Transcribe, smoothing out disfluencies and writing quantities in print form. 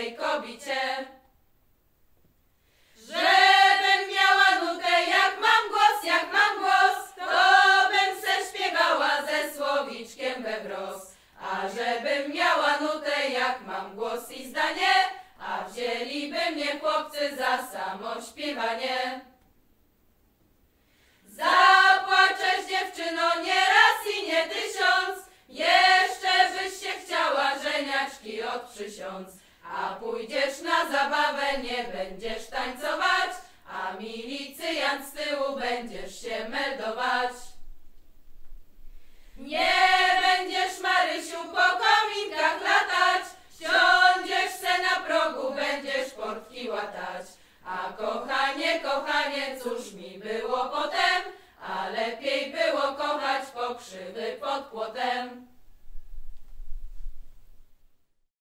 pięknej kobicie. Żebym miała nutę, jak mam głos, to bym se śpiewała ze słowiczkiem we wros. A żebym miała nutę, jak mam głos i zdanie, a wzięliby mnie chłopcy za samo śpiewanie. Zapłaczesz, dziewczyno, nie raz i nie tysiąc, jeszcze byś się chciała żeniaczki odprzysiąc. A pójdziesz na zabawę, nie będziesz tańcować, a milicjant z tyłu będziesz się meldować. Nie będziesz, Marysiu, po kominkach latać, siądziesz se na progu, będziesz portki łatać. A kochanie, kochanie, cóż mi było potem, a lepiej było kochać pokrzywy pod płotem.